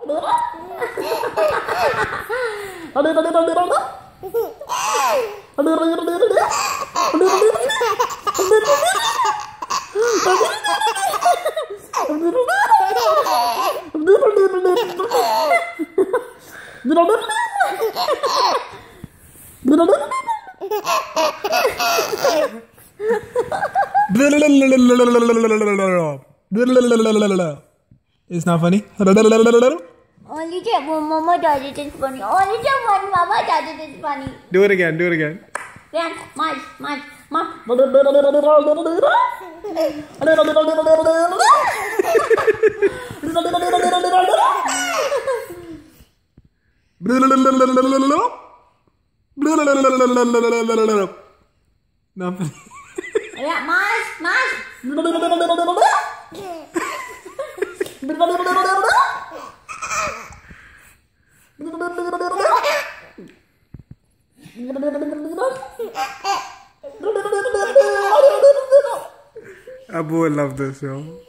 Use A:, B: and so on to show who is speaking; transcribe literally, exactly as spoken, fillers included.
A: It's not funny.
B: Only time Mama does it is funny. Only time when Mama does it is funny.
A: Do it again. Do it again.
B: Then, March, March, March.
A: Not funny.
B: Yeah, March, March.
A: Abu will love this, yo.